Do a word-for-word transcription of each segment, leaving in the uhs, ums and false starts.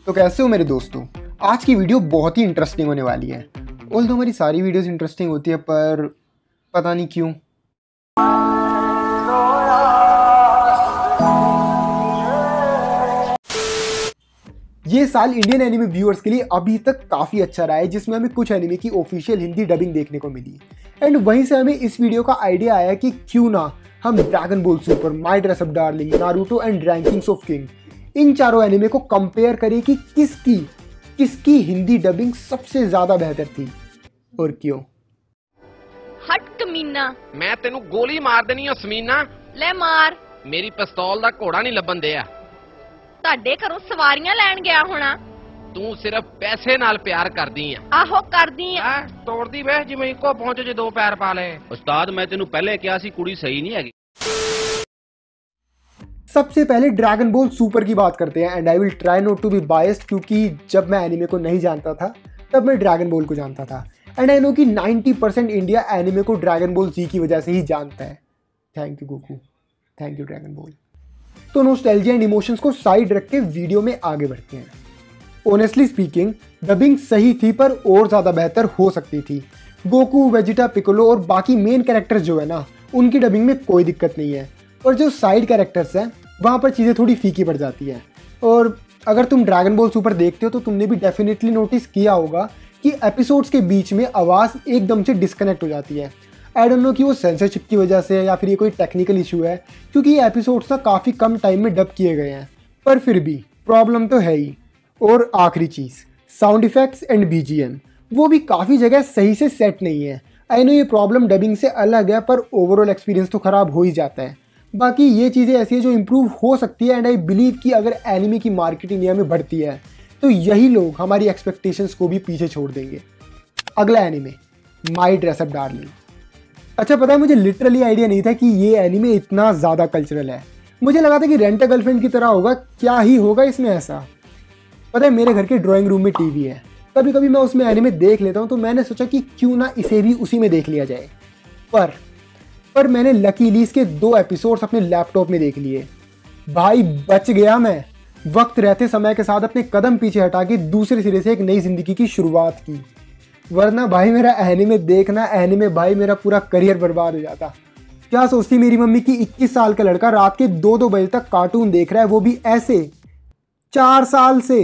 तो कैसे हो मेरे दोस्तों। आज की वीडियो बहुत ही इंटरेस्टिंग होने वाली है। ऑल्दो हमारी सारी वीडियोस इंटरेस्टिंग होती है, पर पता नहीं क्यों। ये साल इंडियन एनिमे व्यूअर्स के लिए अभी तक काफ़ी अच्छा रहा है, जिसमें हमें कुछ एनिमे की ऑफिशियल हिंदी डबिंग देखने को मिली। एंड वहीं से हमें इस वीडियो का आइडिया आया कि क्यों ना हम Dragon Ball Super, my dress up darling, Naruto and rankings of king, इन चारों एनिमे को कंपेयर करें कि किसकी किसकी हिंदी डबिंग सबसे ज्यादा बेहतर थी और क्यों। हट कमीना, मैं तेनू गोली मार देनी है समीना। ले मार। मेरी पिस्तौल दा घोड़ा नहीं लबन दिया। ਤੁਹਾਡੇ ਘਰੋਂ ਸਵਾਰੀਆਂ ਲੈਣ ਗਿਆ ਹੋਣਾ। तू सिर्फ पैसे नाल प्यार करदी है। ਆਹੋ ਕਰਦੀ ਆ। तोड़दी वे जिवें इको पहुंच जे दो पैर पा ले। उस्ताद मैं तेनू पहले कहा सी कुड़ी सही नहीं हैगी। सबसे पहले ड्रैगन बॉल सुपर की बात करते हैं। And I will try not to be biased, क्योंकि जब मैं एनिमे को नहीं जानता था तब मैं ड्रैगन बॉल को जानता था। एंड आई नो कि नाइंटी परसेंट इंडिया एनिमे को ड्रैगन बॉल जी की वजह से ही जानता है। Thank you Goku, thank you Dragon Ball. तो नॉस्टैल्जिया एंड इमोशंस को साइड रख के वीडियो में आगे बढ़ते हैं। ऑनेस्टली स्पीकिंग डबिंग सही थी, पर और ज़्यादा बेहतर हो सकती थी। गोकू, वेजिटा, पिकोलो और बाकी मेन कैरेक्टर्स जो है ना, उनकी डबिंग में कोई दिक्कत नहीं है, और जो साइड कैरेक्टर्स हैं वहाँ पर चीज़ें थोड़ी फीकी पड़ जाती हैं। और अगर तुम ड्रैगन बॉल सुपर देखते हो तो तुमने भी डेफिनेटली नोटिस किया होगा कि एपिसोड्स के बीच में आवाज़ एकदम से डिस्कनेक्ट हो जाती है। आई डोंट नो कि वो सेंसरशिप की वजह से है या फिर ये कोई टेक्निकल इशू है, क्योंकि ये एपिसोड्स ना काफ़ी कम टाइम में डब किए गए हैं, पर फिर भी प्रॉब्लम तो है ही। और आखिरी चीज़, साउंड इफेक्ट्स एंड बीजीएम, वो भी काफ़ी जगह सही से सेट नहीं है। आई नो ये प्रॉब्लम डबिंग से अलग है, पर ओवरऑल एक्सपीरियंस तो ख़राब हो ही जाता है। बाकी ये चीज़ें ऐसी है जो इम्प्रूव हो सकती है। एंड आई बिलीव कि अगर एनिमे की मार्केट इंडिया में बढ़ती है तो यही लोग हमारी एक्सपेक्टेशंस को भी पीछे छोड़ देंगे। अगला anime my dress up darling. अच्छा, पता है मुझे लिटरली आइडिया नहीं था कि ये एनिमे इतना ज़्यादा कल्चरल है। मुझे लगा था कि रेंट अ गर्लफ्रेंड की तरह होगा, क्या ही होगा इसमें ऐसा। पता है मेरे घर के ड्राइंग रूम में टीवी है, कभी कभी मैं उसमें एनिमे देख लेता हूँ, तो मैंने सोचा कि क्यों ना इसे भी उसी में देख लिया जाए। पर पर मैंने लकीली इसके दो एपिसोड्स अपने लैपटॉप में देख लिए। भाई बच गया मैं। वक्त रहते समय के साथ अपने कदम पीछे हटा के दूसरे सिरे से एक नई जिंदगी की शुरुआत की, वरना भाई मेरा एनिमे देखना एनिमे भाई मेरा पूरा करियर बर्बाद हो जाता। क्या सोचती मेरी मम्मी कि इक्कीस साल का लड़का रात के दो दो बजे तक कार्टून देख रहा है, वो भी ऐसे चार साल से।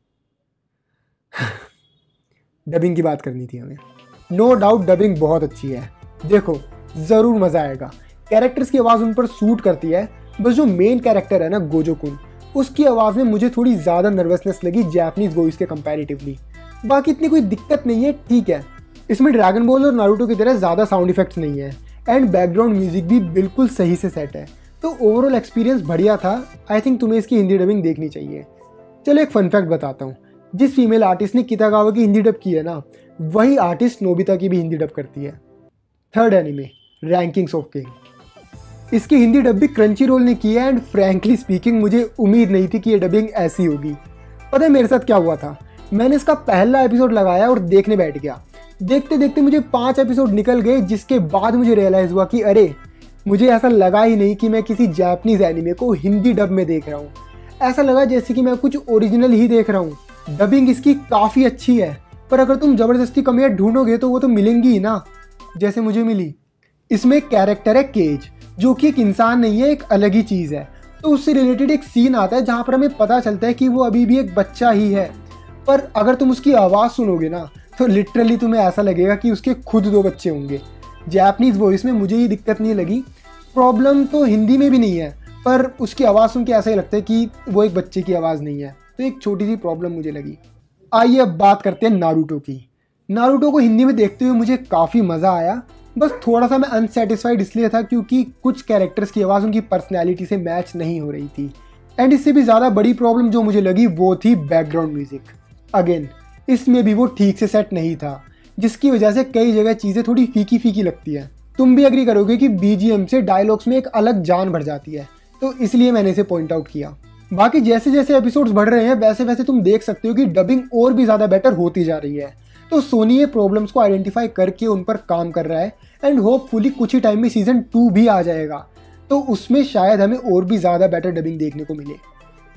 डबिंग की बात करनी थी हमें। नो डाउट डबिंग बहुत अच्छी है, देखो ज़रूर मज़ा आएगा। कैरेक्टर्स की आवाज़ उन पर सूट करती है। बस जो मेन कैरेक्टर है ना गोजो-कुन, उसकी आवाज़ में मुझे थोड़ी ज़्यादा नर्वसनेस लगी जैपनीज़ वॉइस के कंपैरेटिवली। बाकी इतनी कोई दिक्कत नहीं है, ठीक है। इसमें ड्रैगन बॉल और नारुतो की तरह ज़्यादा साउंड इफेक्ट्स नहीं है, एंड बैकग्राउंड म्यूजिक भी बिल्कुल सही से सेट है। तो ओवरऑल एक्सपीरियंस बढ़िया था। आई थिंक तुम्हें इसकी हिंदी डबिंग देखनी चाहिए। चलो एक फन फैक्ट बताता हूँ। जिस फीमेल आर्टिस्ट ने कितागावा की हिंदी डब की है ना, वही आर्टिस्ट नोबिता की भी हिंदी डब करती है। Third anime rankings of king. इसकी हिंदी डब भी क्रंची रोल ने की है, एंड फ्रैंकली स्पीकिंग मुझे उम्मीद नहीं थी कि ये डबिंग ऐसी होगी। पता है मेरे साथ क्या हुआ था? मैंने इसका पहला एपिसोड लगाया और देखने बैठ गया। देखते देखते मुझे पांच एपिसोड निकल गए, जिसके बाद मुझे रियलाइज़ हुआ कि अरे मुझे ऐसा लगा ही नहीं कि मैं किसी जापानीज़ एनिमे को हिंदी डब में देख रहा हूँ। ऐसा लगा जैसे कि मैं कुछ ओरिजिनल ही देख रहा हूँ। डबिंग इसकी काफ़ी अच्छी है, पर अगर तुम ज़बरदस्ती कमियाँ ढूंढोगे तो वो तो मिलेंगी ही ना, जैसे मुझे मिली। इसमें एक कैरेक्टर है केज, जो कि एक इंसान नहीं है, एक अलग ही चीज़ है। तो उससे रिलेटेड एक सीन आता है जहाँ पर हमें पता चलता है कि वो अभी भी एक बच्चा ही है। पर अगर तुम उसकी आवाज़ सुनोगे ना तो लिटरली तुम्हें ऐसा लगेगा कि उसके खुद दो बच्चे होंगे। जापानीज़ वॉइस में मुझे ये दिक्कत नहीं लगी। प्रॉब्लम तो हिंदी में भी नहीं है, पर उसकी आवाज़ सुन के ऐसा ही लगता है कि वो एक बच्चे की आवाज़ नहीं है। तो एक छोटी सी प्रॉब्लम मुझे लगी। आइए अब बात करते हैं नारुतो की। नारुतो को हिंदी में देखते हुए मुझे काफ़ी मज़ा आया। बस थोड़ा सा मैं अनसेटिस्फाइड इसलिए था क्योंकि कुछ कैरेक्टर्स की आवाज़ उनकी पर्सनैलिटी से मैच नहीं हो रही थी। एंड इससे भी ज़्यादा बड़ी प्रॉब्लम जो मुझे लगी वो थी बैकग्राउंड म्यूज़िक। अगेन इसमें भी वो ठीक से सेट नहीं था, जिसकी वजह से कई जगह चीज़ें थोड़ी फीकी फीकी लगती है। तुम भी एग्री करोगे कि बीजीएम से डायलॉग्स में एक अलग जान भर जाती है, तो इसलिए मैंने इसे पॉइंट आउट किया। बाकी जैसे जैसे एपिसोड्स बढ़ रहे हैं वैसे वैसे तुम देख सकते हो कि डबिंग और भी ज़्यादा बेटर होती जा रही है। तो सोनी ये प्रॉब्लम्स को आइडेंटिफाई करके उन पर काम कर रहा है, एंड होपफुली कुछ ही टाइम में सीजन टू भी आ जाएगा, तो उसमें शायद हमें और भी ज़्यादा बेटर डबिंग देखने को मिले।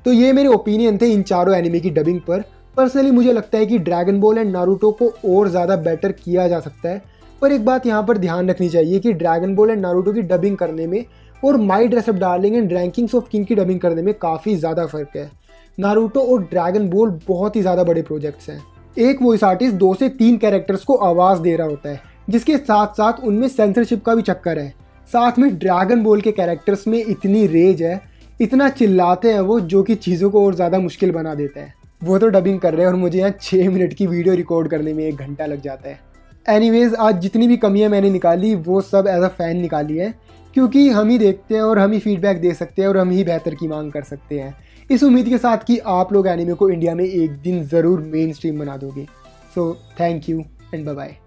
तो ये मेरे ओपिनियन थे इन चारों एनिमे की डबिंग पर। पर्सनली मुझे लगता है कि ड्रैगन बॉल एंड नारुतो को और ज़्यादा बेटर किया जा सकता है, पर एक बात यहाँ पर ध्यान रखनी चाहिए कि ड्रैगन बॉल एंड नारुतो की डबिंग करने में और my dress up darling and rankings of king की डबिंग करने में काफ़ी ज़्यादा फर्क है। नारुतो और ड्रैगन बॉल बहुत ही ज़्यादा बड़े प्रोजेक्ट्स हैं। एक वॉइस आर्टिस्ट दो से तीन कैरेक्टर्स को आवाज़ दे रहा होता है, जिसके साथ साथ उनमें सेंसरशिप का भी चक्कर है। साथ में ड्रैगन बॉल के कैरेक्टर्स में इतनी रेज है, इतना चिल्लाते हैं वो, जो कि चीज़ों को और ज़्यादा मुश्किल बना देता है। वो तो डबिंग कर रहे हैं और मुझे यहाँ छः मिनट की वीडियो रिकॉर्ड करने में एक घंटा लग जाता है। एनीवेज, आज जितनी भी कमियाँ मैंने निकाली वो सब एज अ फ़ैन निकाली है, क्योंकि हम ही देखते हैं और हम ही फीडबैक दे सकते हैं और हम ही बेहतर की मांग कर सकते हैं, इस उम्मीद के साथ कि आप लोग एनीमे को इंडिया में एक दिन ज़रूर मेन स्ट्रीम बना दोगे। So thank you and bye bye.